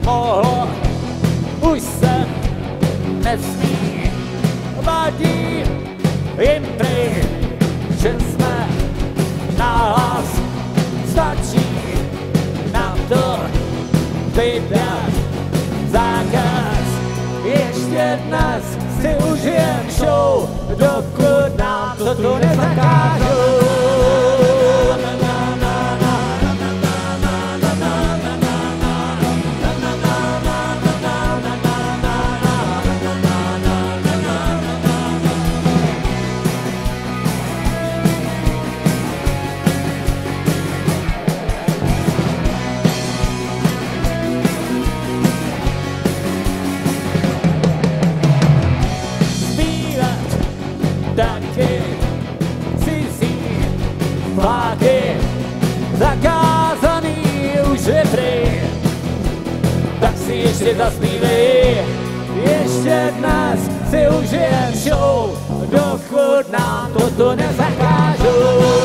mohlo, už se nesmí, vadí jim prý, že jsme nahlas, stačí nám to vydat zákaz. Ještě dnes si užijem show, dokud nám to tu nezakážou. Taky cizí fláky zakázaný už je prý, tak si ještě zaspívej, ještě dnes si užijem show, dokud nám toto nezakážou.